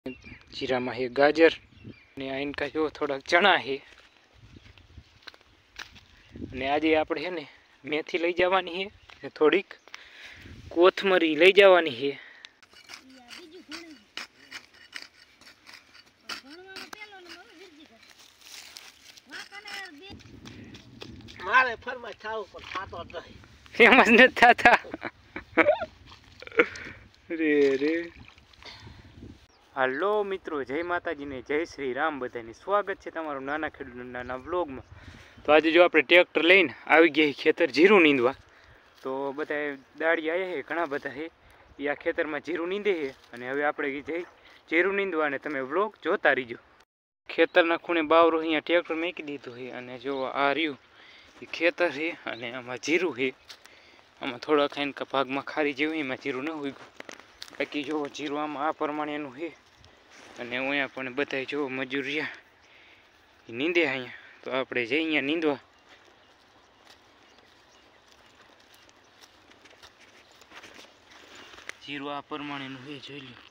जीरा में है गाजर ने इनका जो थोड़ा चना है ने आज आप ने मेथी लई जावानी है थोड़ीक कोथमरी लई जावानी है। मारे फरमा छाव पर खातो नहीं फेमस न था रे रे। हेलो मित्रों, जय माताजी ने जय श्री राम बधाने स्वागत है तमारू नाना खेडूत नाना व्लॉग में। तो आज जो आपणे ट्रेक्टर लईने आवी गया खेतर जीरू नींदवा। तो बधा दाड़ी आया है घणा बधा है ये आ खेतर में जीरू नींदे है अने हवे आपणे जई जीरू नींदवा ने तमे व्लॉग जोता रहीजो। खेतरना खूणे बावरो अहींया ट्रेक्टर मेकी दीधुं है अने जो आ रह्युं ये खेतर है अने आमां जीरू है। आमां थोड़ा खाइन का भाग में खारी जेवुं एमां जीरू न उग्युं। बाकी जो जीरू आमां आ प्रमाणेनुं है अने अहींया पण बधाय जो मजूरिया नींदे अहींया। तो आपणे जई अहींया नींदवा। जीरू आ प्रमाणेनुं है जोई लो।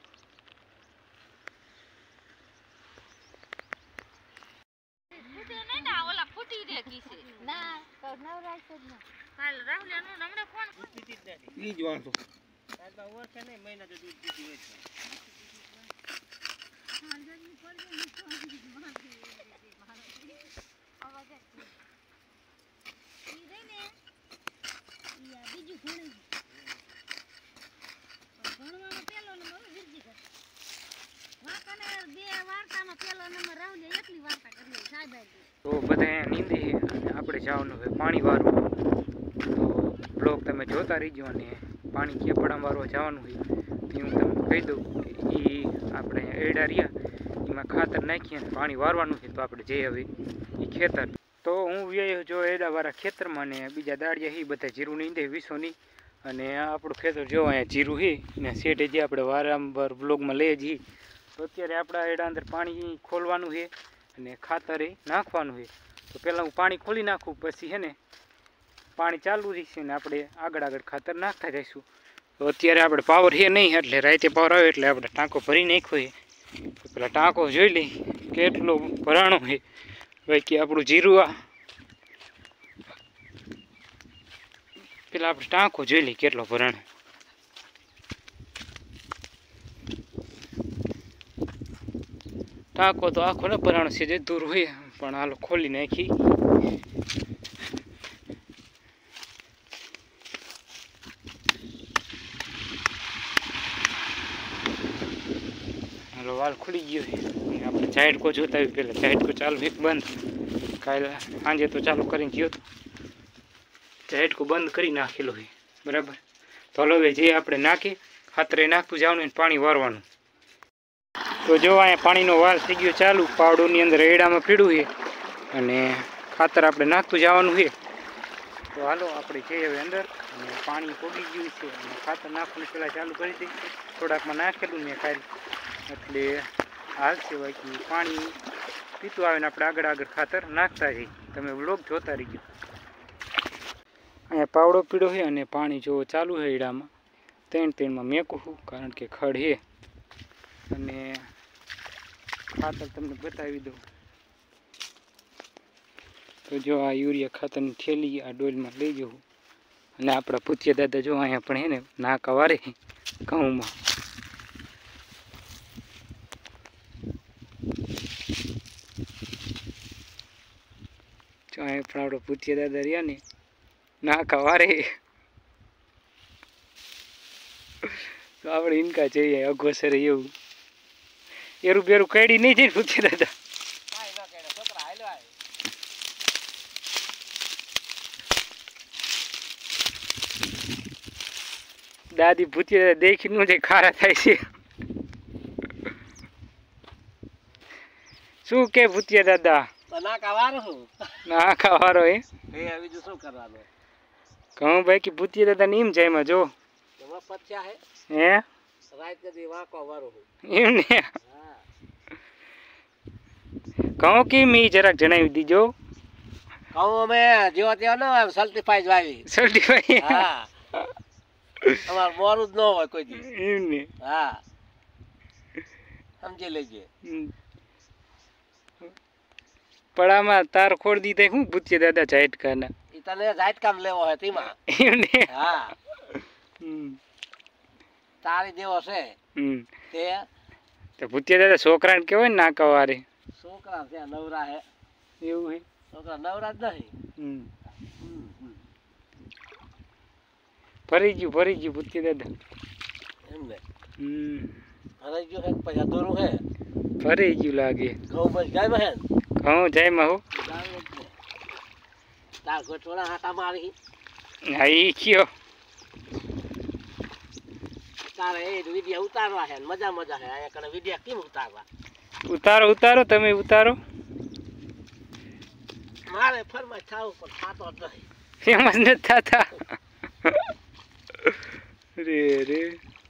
तो बधाय नींदे है आपणे जवानुं है पाणी वारवा। तो ब्लॉग तमे जोता रहीजो अने पाणी खेपड़ा वारवा जवानुं है तो हूँ तमने कही दूँ कि ई आपणे एड़ा रह्या एमां खातर नाखी अने पाणी वारवानुं है। तो आपणे जे हवे ई खेतर तो हूँ व्यायो जो एडावाळा खेतरमां ने बीजा दाड़िया ही बधा जीरू नींदे विसोनी अने आपणुं खेतर जो अहींया जीरू है ने सेठे जे आपणे वारंवार ब्लॉगमां लई जईए। तो अत्यारे आपणा एड़ा अंदर पाणी खोलवानुं है अने खातर नाखवानुं है। तो पहला हूँ पाणी खोली नाखूँ पछी है ने पाणी चालू रहीशे ने आपणे आगळ आगळ खातर नाखता जईशुं। तो अत्यारे आपणे पावर है नहीं एटले राते पावर आवे एटले आपणे टांको भरी नाख्यो है। तो पेला टांको जोई लई केटलो भराणो है। बाकी आपणुं जीरू आ पेला आपणे टांको जोई लई केटलो भराणो। टाँको तो आखो न भराणो से दूर हुए पण हालो खोली नाखी। हालो वाल खुली गयो है। आपणे जाइट को जोता है पहला जाइट को चालू है बंद काल सांजे तो चालू करीने गयो तो जाइट को बंद करी नाखेलो है बराबर। तो हलो हवे जे आपणे नाखी खातरे नाखतुं जवानुं पाणी वारवानुं। तो जो अँ पानी वाल थी गयो चालू पावडोनी अंदर एड़ा में पीड़ू है अने खातर आपणे नाखतुं जवानुं है। तो हालो आपणे जे हवे अंदर पानी पोगी गयुं छे अने खातर नाखवानुं पहेला चालू करी दई। थोड़ाकमां नाखेलुं ने काल एटले हालशे। बाकी पाणी पीतुं आवे ने आपणे आगळ आगळ खातर नाखता जईए। तमे व्लॉग जोता रहीजो। अहींया पावडो पीड़ो है अने पाणी जो चालू है एड़ामां तेण में मेकूं छुं कारण के खड़ है अने खातर तमने बतावी दो। तो जो आ यूरिया खातर की थैली आ डोल में लई जाऊँ अने आपड़ा पुतिया दादा जो अँ पण है ने नाका वारे घऊं में। जो अँ पण आपड़ा पुतिया दादा रह्या ने नाका वारे। तो आपणे इनका चाहिए अगोसर एवं एरू बेरू कड़ी नहीं थी पुतिया दादा। दादी पुतिया दादा देखी मुझे खारा थाय छे। शू के पुतिया दादा नाका वारो है कहूँ भाई कि पुतिया दादा नीम जाय में जो है कहूँ कि मी जरा जणावी दीजो कहूँ में जो ना सर्टिफाइड वावी सर्टिफाइड हाँ અમાર મોરું જ ન હોય કોઈ દી એમ ને હા સમજી લેજે. પડામાં તાર ખોડ દીધે હું ભૂતિયા દાદા ઝાટકાના ઈ તને ઝાટકામ લેવો હે તેમાં. એમને હા હમ તારી જેવો છે હમ તે તો ભૂતિયા દાદા છોકરાને કહેવાય ને નાકા વારે છોકરા છે નવરા હે. એવું હે છોકરા નવરા જ નહીં. હમ ફરી ગયું ભૂતિયા દાદા એમને હમ ભરાઈ ગયું હે પછી અધૂરું હે. ફરી ગયું લાગે ઘઉં બસ જાય હે. ઘઉં જાય માં હો તાર ગોઠવણા હાટા મારી. હા ઈ કયો તારે એ વિડિયા ઉતારવા હે મજા હે. અહીંયા કને વિડિયા કેમ ઉતારવા? ઉતારો તમે ઉતારો મારે ફરમાઈ થાવું પણ થાતો જ નહીં. ફેમસ નથી થતા રે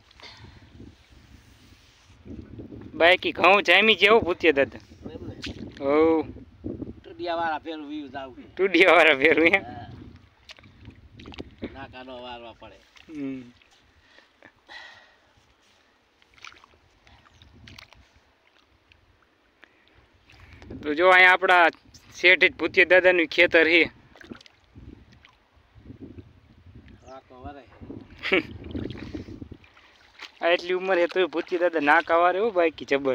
બાકી ઘઉં જામી જેવો ભૂતિયા દાદા એમને હો ટુડિયા વાળા ફેરું વ્યૂઝ આવું. ટુડિયા વાળા ફેરું હે નાકાનો વારવા પડે. તો જો અહીંયા આપણા શેઠ જ ભૂતિયા દાદાનું ખેતર છે. આ એટલી ઉંમર હે તો ભૂતિયા દાદા નાકા વારે હો બાકી જબર.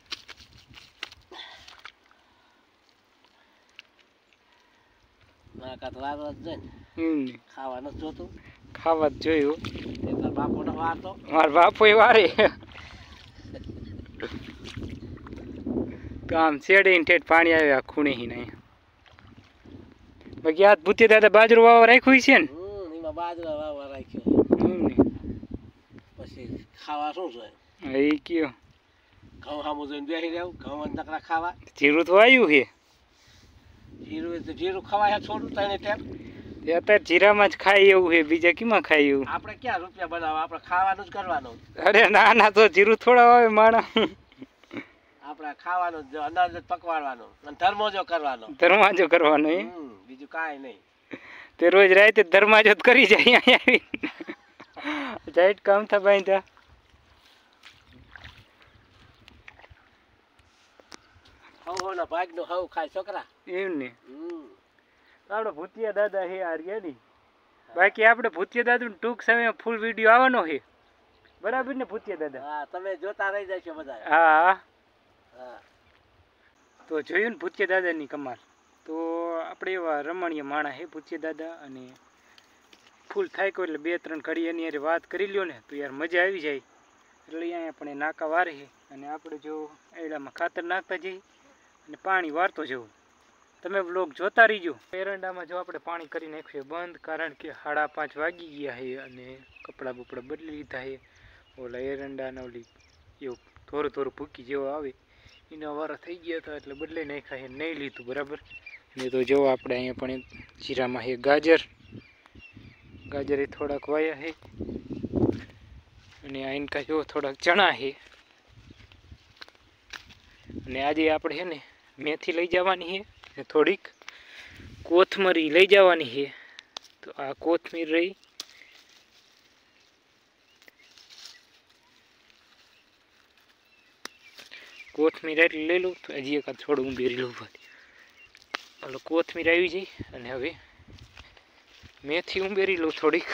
નાકા તો વારવા જ જાય ને. ખાવા નથી જોતું. ખાવા જ જોયું તાર બાપો ને વારતો. મારા બાપો એ વારે તો આમ શેડે ઠેઠ પાણી આવે આ ખૂણે હી નહીં. બાકી આ ભૂતિયા દાદા બાજરો વાવવા રાખ્યું છે ને એમાં બાજરા વાવવા રાખ્યો. પછી ખાવા શું છે? એ કયો ઘઉં સામું જોઈને બેસી રહેવું. ઘઉં નકરા ખાવા. જીરું તો આવ્યું છે. જીરું ખવાય છોડું તને ટેપ. અત્યારે જીરામાં જ ખાય એવું છે બીજા કેમાં ખાય એવું? આપણે ક્યાં રૂપિયા બનાવવા? આપણે ખાવાનું જ કરવાનું. અરે ના તો જીરું થોડા આવે માણા. આપણે ખાવાનું જ અનાજ જ પકવાડવાનું અને ધર્મોજો કરવાનો. ધર્માજો કરવાનો એ બીજું કાંઈ નહીં. તે રોજ રાતે ધર્માજો કરી જાય અહીંયા આવી જાઈટ કામ થા બાંધ્યા. હવ ભાગનું હવ ખાય છોકરા એમ ને આપણે ભૂતિયા દાદા હે આ રેડી. બાકી આપણે ભૂતિયા દાદા ટૂંક સમયમાં ફૂલ વિડીયો આવવાનો છે બરાબર ને ભૂતિયા દાદા? હા તમે જોતા રહી જશો બધા. હા તો જોયું ને ભૂતિયા દાદાની કમાલ. તો આપણે એવા રમણીય માણા હે ભૂતિયા દાદા અને ફૂલ થાય કો એટલે 2-3 ઘડી એની યાર વાત કરી લ્યો ને તો યાર મજા આવી જાય. એટલે અહીંયા આપણે નાકા વારે છે અને આપણે જો એડામાં ખાતર નાખતા જઈએ અને પાણી વારતો જવું. તમે બ્લોગ જોતા રહીજો. એરંડામાં જો આપણે પાણી કરી નાખ્યું બંધ કારણ કે 5:30 વાગી ગયા છે અને કપડાં બપડા બદલી લીધા છે. ઓલા એરંડાના ઓલી એવું થોડું ભૂકી જેવો આવે એના વારા થઈ ગયા હતા એટલે બદલાઈ નાખ્યા છે. નહીં લીધું બરાબર. ને તો જો આપણે અહીંયા પણ જીરામાં છે ગાજર એ થોડાક વાયા છે અને આ ઇનકા જો થોડાક ચણા છે. અને આજે આપણે છે ને મેથી લઈ જવાની છે ને થોડીક કોથમરી લઈ જવાની છે. તો આ કોથમીર રહી. કોથમીર એટલી લઈ લઉં તો હજી એકાદ થોડું ઉંબેરી લઉં ભાઈ. હાલો કોથમીર આવી જાય અને હવે મેથી ઉંબેરી લઉં થોડીક.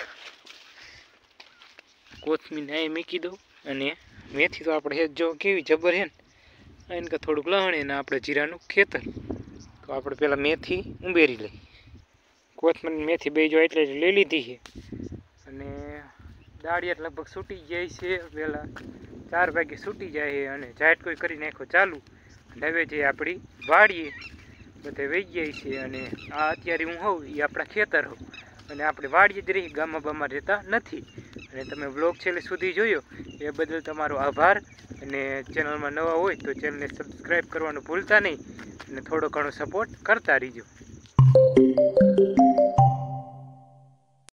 કોથમીર અહીં મૂકી દઉં અને મેથી તો આપણે જો કેવી જબર છે ને એને થોડુંક લહણે ને આપણે જીરાનું ખેતર. તો આપણે પહેલાં મેથી ઉંબેરી લઈ. કોથમીર મેથી બે જો એટલે લઈ લીધી છે અને દાળિયા લગભગ છૂટી જાય છે. પહેલાં 4 વાગે છૂટી જાય છે અને ઝાટ કોઈ કરી નાખો ચાલુ. અને હવે જે આપણી વાડીએ બધે વહી જાય છે અને આ અત્યારે હું હોઉં એ આપણા ખેતર હોઉં અને આપણે વાડીએ જ રહી ગામમાં બામાં રહેતા નથી. અને તમે વ્લોગ છેલ્લે સુધી જોયો એ બદલ તમારો આભાર. અને ચેનલમાં નવા હોય તો ચેનલને સબસ્ક્રાઈબ કરવાનું ભૂલતા નહીં અને થોડો ઘણો સપોર્ટ કરતા રહીજો.